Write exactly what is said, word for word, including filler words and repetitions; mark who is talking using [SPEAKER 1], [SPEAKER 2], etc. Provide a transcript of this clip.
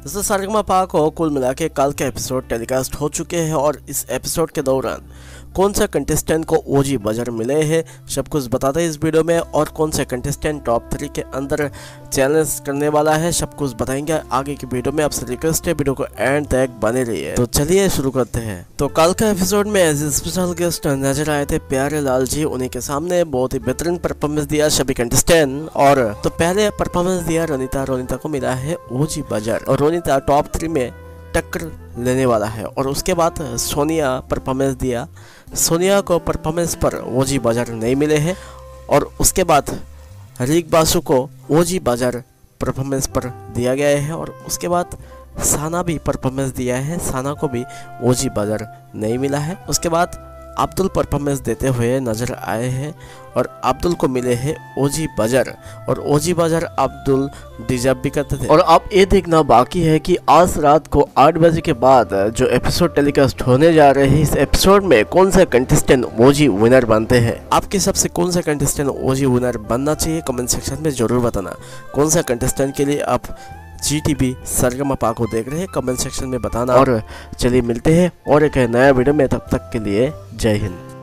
[SPEAKER 1] दोस्तों सारेगामापा को कुल मिला के कल के एपिसोड टेलीकास्ट हो चुके हैं और इस एपिसोड के दौरान कौन सा कंटेस्टेंट को ओजी बजर मिले हैं सब कुछ बताते हैं इस वीडियो में, और कौन से कंटेस्टेंट टॉप थ्री के अंदर चैलेंज करने वाला है सब कुछ बताएंगे आगे की वीडियो में। आपसे रिक्वेस्ट है वीडियो को एंड तक बने रहिए। तो चलिए शुरू करते हैं। तो कल का एपिसोड में एज स्पेशल गेस्ट नजर आए थे प्यारे लाल जी। उन्हीं के सामने बहुत ही बेहतरीन परफॉर्मेंस दिया सभी कंटेस्टेंट। और तो पहले परफॉर्मेंस दिया रोनिता। रोनिता को मिला है ओजी बजर और रोनिता टॉप थ्री में टक्कर लेने वाला है। और उसके बाद सोनिया परफॉर्मेंस दिया। सोनिया को परफॉर्मेंस पर ओजी बजर नहीं मिले हैं। और उसके बाद रिक बासु को ओजी बजर परफॉर्मेंस पर दिया गया है। और उसके बाद साना भी परफॉर्मेंस दिया है, साना को भी ओजी बजर नहीं मिला है। उसके बाद अब्दुल परफॉर्मेंस देते हुए नजर आए हैं और अब्दुल को मिले हैं ओजी बजर। और ओजी बजर अब्दुल डिजर्व भी करते थे। और अब ये देखना बाकी है कि आज रात को आठ बजे के बाद जो एपिसोड टेलीकास्ट होने जा रहे हैं इस एपिसोड में कौन सा कंटेस्टेंट ओजी विनर बनते हैं। आपके हिसाब से कौन सा कंटेस्टेंट ओजी विनर बनना चाहिए कमेंट सेक्शन में जरूर बताना। कौन सा कंटेस्टेंट के लिए आप जी टी वी सारेगामापा को देख रहे हैं कमेंट सेक्शन में बताना। और चलिए मिलते हैं और एक नया वीडियो में, तब तक के लिए जय हिंद।